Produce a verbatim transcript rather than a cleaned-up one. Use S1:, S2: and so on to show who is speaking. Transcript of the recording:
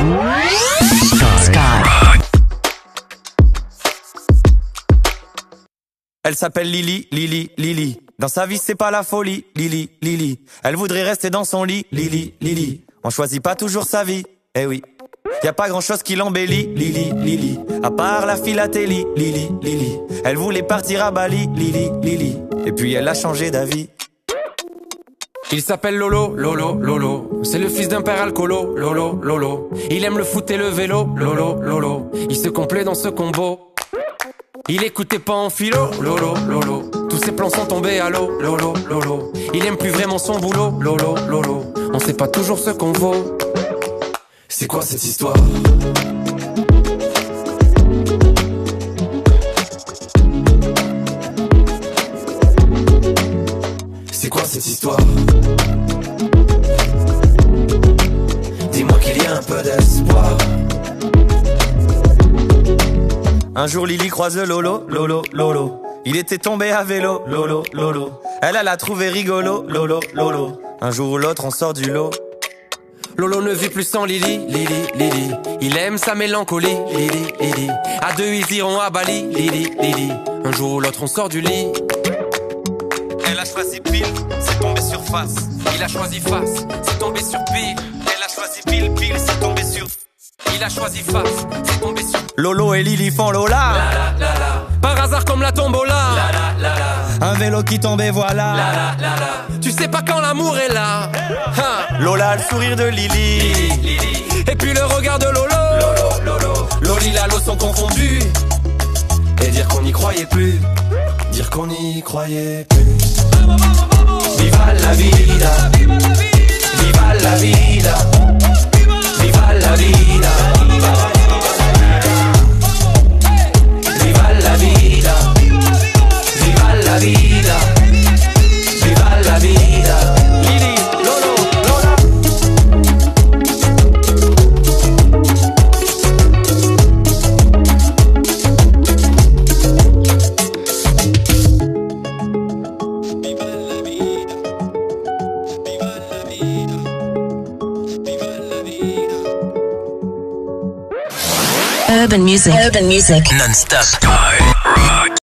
S1: Sky.
S2: Elle s'appelle Lily, Lily, Lily. Dans sa vie c'est pas la folie, Lily, Lily. Elle voudrait rester dans son lit, Lily, Lily. On choisit pas toujours sa vie, eh oui. Y a pas grand chose qui l'embellit, Lily, Lily. À part la philatélie, Lily, Lily. Elle voulait partir à Bali, Lily, Lily. Et puis elle a changé d'avis.
S3: Il s'appelle Lolo, Lolo, Lolo. C'est le fils d'un père alcoolo, Lolo, Lolo. Il aime le foot et le vélo, Lolo, Lolo. Il se complaît dans ce combo. Il écoutait pas en philo, Lolo, Lolo. Tous ses plans sont tombés à l'eau, Lolo, Lolo. Il aime plus vraiment son boulot, Lolo, Lolo. On sait pas toujours ce qu'on vaut. C'est quoi cette histoire? C'est quoi cette histoire? Dis-moi qu'il y a un peu d'espoir.
S2: Un jour Lily croise Lolo, Lolo, Lolo. Il était tombé à vélo, Lolo, Lolo. Elle, elle l'a trouvé rigolo, Lolo, Lolo. Un jour ou l'autre on sort du lot.
S3: Lolo ne vit plus sans Lily, Lily, Lily. Il aime sa mélancolie, Lily, Lily. À deux ils iront à Bali, Lily, Lily. Un jour ou l'autre on sort du lit.
S2: Elle a choisi pile, c'est tombé sur face.
S3: Il a choisi face, c'est tombé sur pile.
S2: Elle a choisi pile, pile, c'est tombé sur.
S3: Il a choisi face, c'est tombé sur.
S2: Lolo et Lily font Lola.
S3: La, la, la, la. Par hasard comme la tombola. La, la, la, la.
S2: Un vélo qui tombe et voilà.
S3: La, la, la, la. Tu sais pas quand l'amour est là. Hein.
S2: Lola, le sourire de Lily.
S3: Lily, Lily. Et puis le regard de Lolo. Lolo, Lolo. Loli, Lalo sont confondus. Et dire qu'on n'y croyait plus. Dire qu'on n'y croyait plus. Viva la vida. Viva la vida. Viva la vida. Viva la vida. Viva la vida. Viva la vida. Lily, Lolo, Lola. Viva la vida. Viva la vida. Viva la vida.
S1: Urban music. Urban music. Non-stop. Sky.